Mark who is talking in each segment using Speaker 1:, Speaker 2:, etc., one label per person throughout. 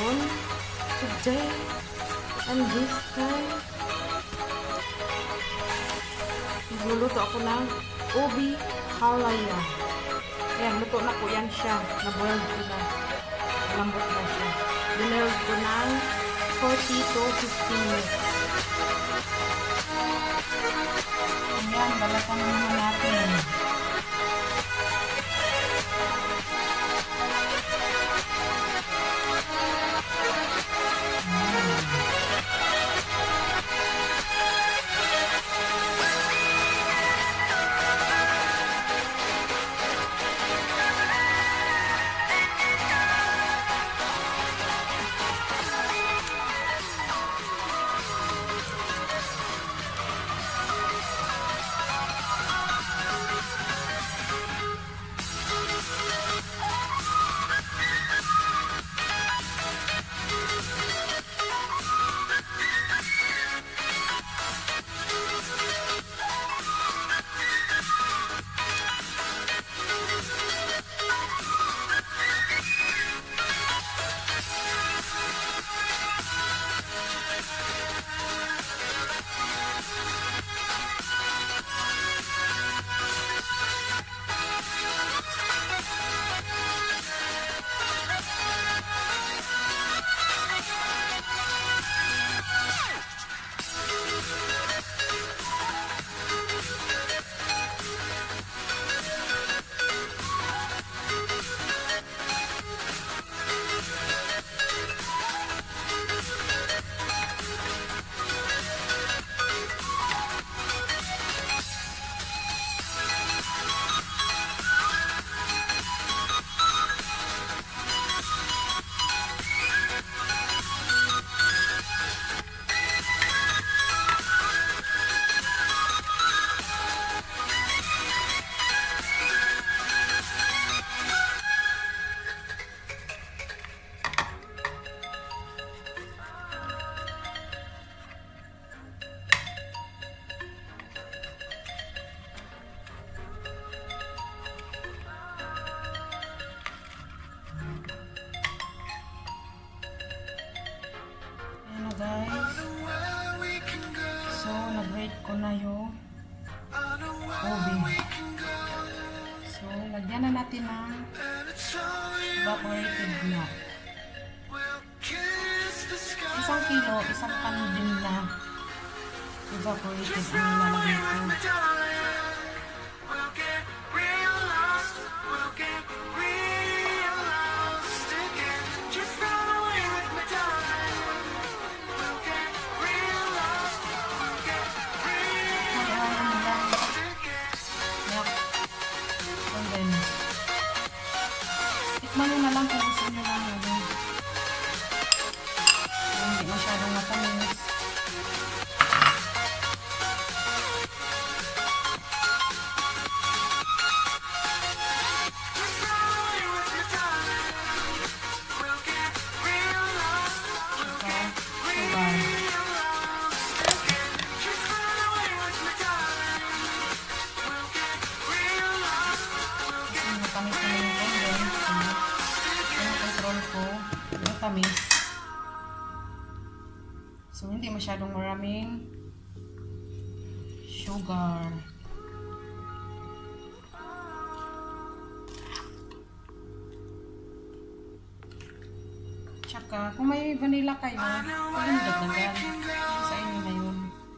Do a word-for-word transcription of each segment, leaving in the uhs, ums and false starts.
Speaker 1: ngayon, today, and this time, nagluluto ako ng U B E Halaya. Ayan, luto na po yan siya. Naboiled ko na. Malambot na siya. Binoiled ko ng forty to fifty minutes. Ayan, balatan naman natin. Guys, so nag-rate ko na yung U B E. So lagyan na natin ng evaporated na isang kilo, isang pan din na evaporated ang lalagay ko. Tikman nyo na lang kung gusto nyo lang yun. Hindi masyadong matamis. Tamis. So hindi masyadong maraming sugar. Tsaka kung may vanilla kayo, pwede dagdagan. Sa inyo na yun.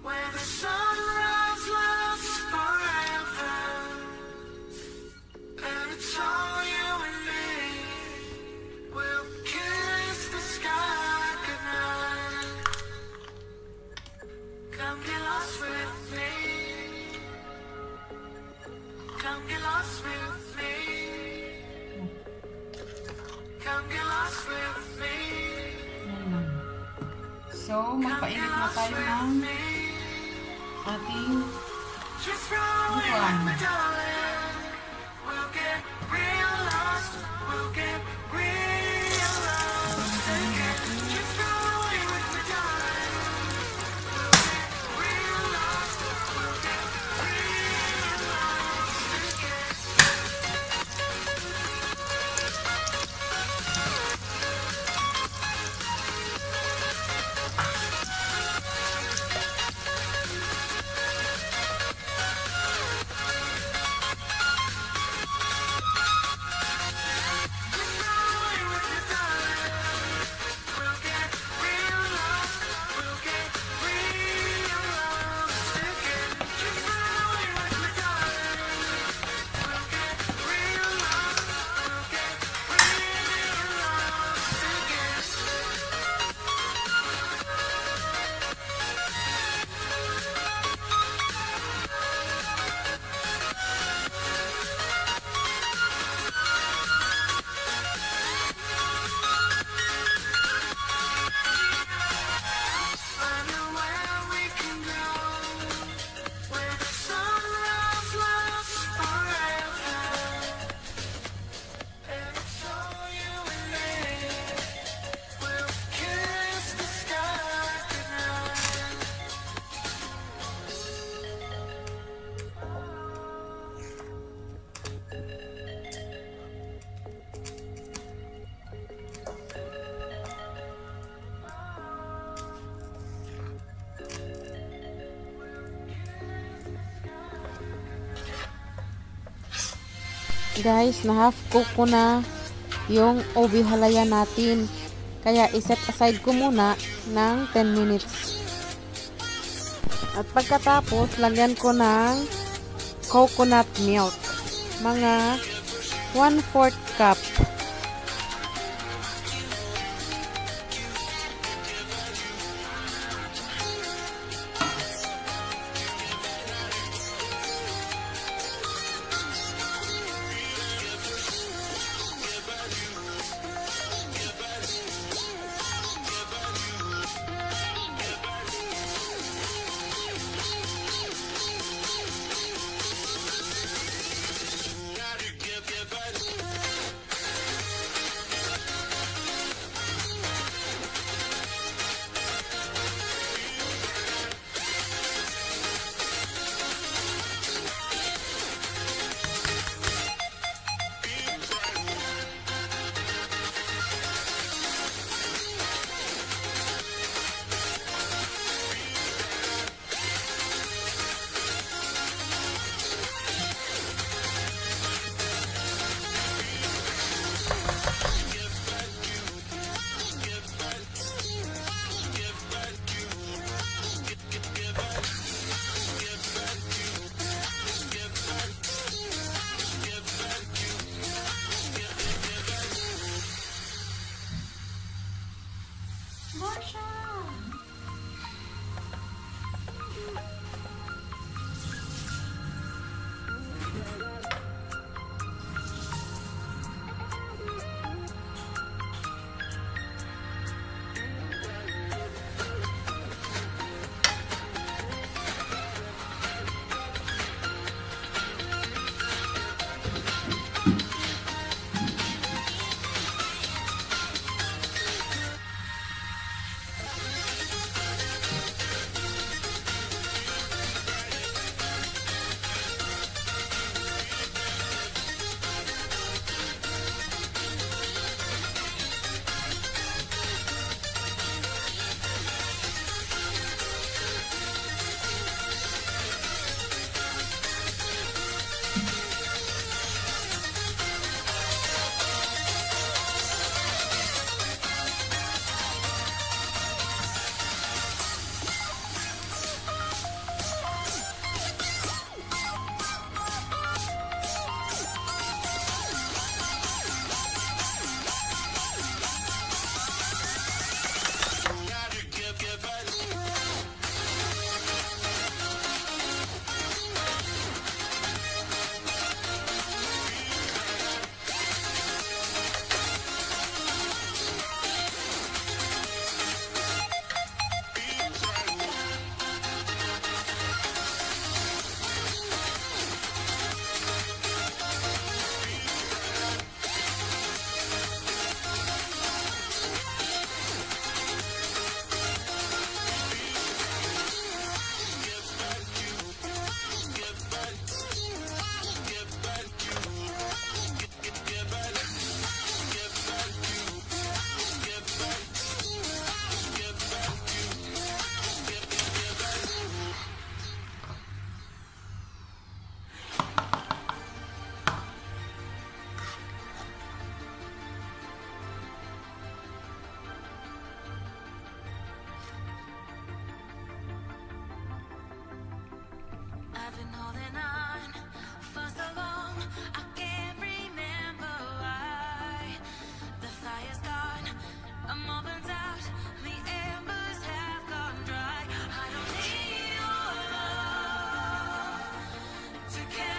Speaker 1: So, magpainit na tayo ng ating buwan. Guys, na half cook ko na yung O B halaya natin. Kaya iset aside ko muna ng ten minutes. At pagkatapos, lagyan ko ng coconut milk. Mga one fourth cup.
Speaker 2: Together